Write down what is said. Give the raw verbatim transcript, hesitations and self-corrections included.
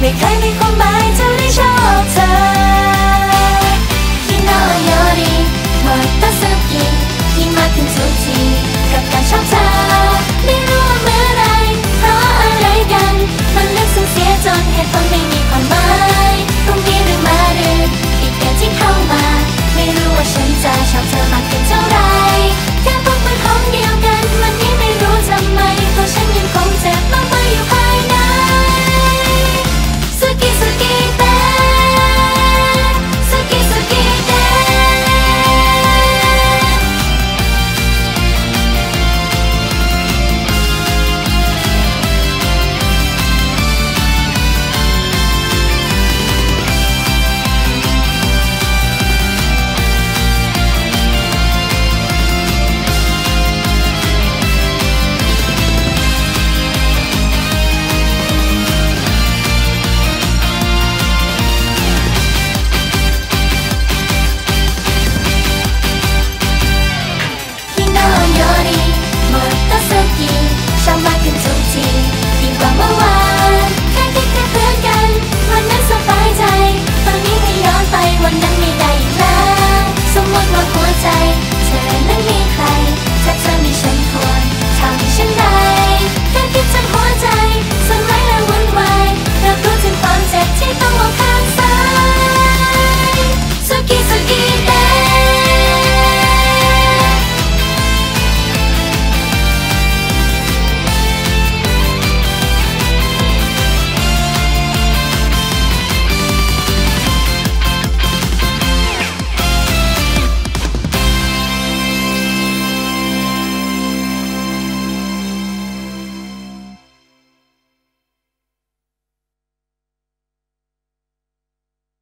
ไม่เคยมีความหมายเท่าได้ชอบเธอที่น่าโยดีหมดตาสุกี้ที่มากขึ้นทุกทีกับการชอบเธอไม่รู้ว่าเมื่อไรเพราะอะไรกันมันลึกซึ้งเสียจนเหตุผลไม่มีความหมายตรงนี้หรือมาหรืออีกเดือนที่เข้ามาไม่รู้ว่าฉันจะชอบเธอมากขึ้นเท่า